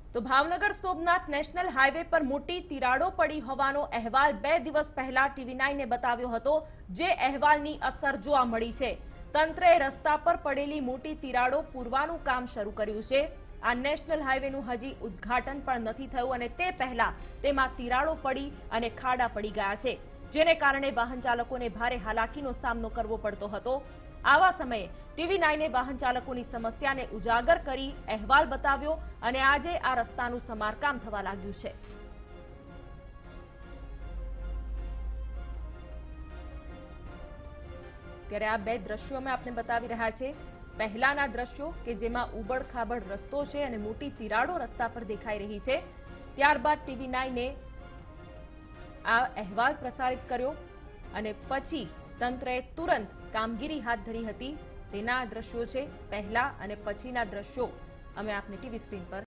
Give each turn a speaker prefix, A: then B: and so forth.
A: તો Bhavnagar Somnath national highway પર મોટી તિરાડો પડી હોવાનો અહેવાલ 2 દિવસ પહેલા TV9 ને બતાવ્યો હતો, જે અહેવાલની અસર જોવા મળી છે। તંત્રએ રસ્તા પર પડેલી મોટી તિરાડો પૂરવાનું કામ શરૂ કર્યું છે। આ નેશનલ હાઈવેનું હજી ઉદ્ઘાટન પણ નથી થયું અને તે પહેલા તેમાં તિરાડો પડી અને ખાડા પડી ગયા છે, જેને કારણે વાહન ચાલકોને ભારે હાલાકીનો સામનો કરવો પડતો હતો। આવા સમયે TV9 વાહન ચાલકોની સમસ્યાને ઉજાગર કરી અહેવાલ બતાવ્યો અને આજે આ રસ્તાનું સમારકામ થવા લાગ્યું છે। ત્યારે આ બે દ્રશ્યો અમે આપને બતાવી રહ્યા છે। પહેલાના દ્રશ્યો કે જેમાં ઉબડ-ખાબડ રસ્તો છે અને મોટી તિરાડો રસ્તા પર દેખાઈ રહી છે। ત્યારબાદ TV9 આ અહેવાલ પ્રસારિત કર્યો અને પછી તંત્રએ તુરંત કામગીરી હાથ ધરી હતી। તેના દ્રશ્યો છે, પહેલા અને પછીના દ્રશ્યો અમે આપને ટીવી સ્ક્રીન પર